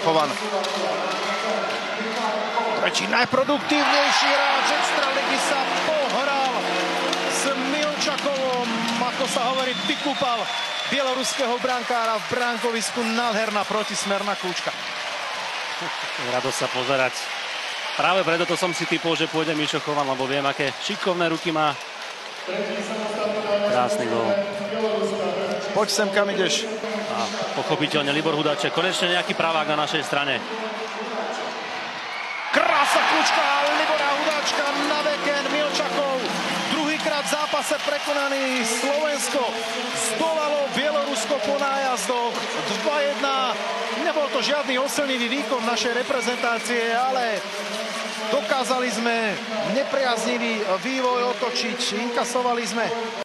Chovan. Tretí najproduktívnejší hráč extraligy sa pohral s Milčakovom, ako sa hovorí, vykúpal bieloruského brankára v bránkovisku. Nádherná protismerná kľúčka. Radosť sa pozerať. Práve preto to som si typol, že pôjde Mišo Chovan, lebo viem, aké šikovné ruky má. Krásny gól. Poď sem, kam ideš. A pochopiteľne Libor Hudáček, konečne nejaký pravák na našej strane. Krásna kľúčka Libora Hudáčka na backhand. Milčakov druhýkrát v zápase prekonaný. Slovensko zdolalo Bielorusko po nájazdoch 2-1. Nebol to žiadny osilnivý výkon našej reprezentácie, ale dokázali sme nepriaznivý vývoj otočiť. Inkasovali sme